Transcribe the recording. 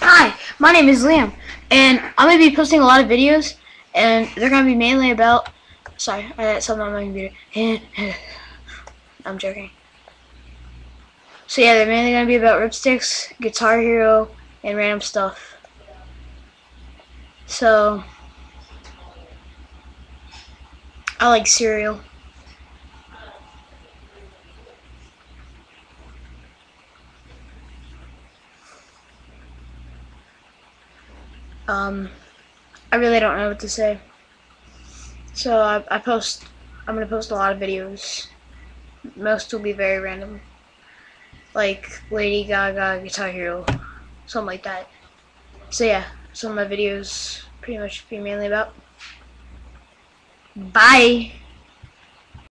Hi, my name is Liam, and I'm going to be posting a lot of videos, and they're going to be mainly about... Sorry, I had something on my computer. I'm joking. So yeah, they're mainly going to be about ripsticks, Guitar Hero, and random stuff. So, I like cereal. I really don't know what to say. So I'm going to post a lot of videos. Most will be very random. Like Lady Gaga, Guitar Hero, something like that. So yeah, some of my videos pretty much be mainly about. Bye!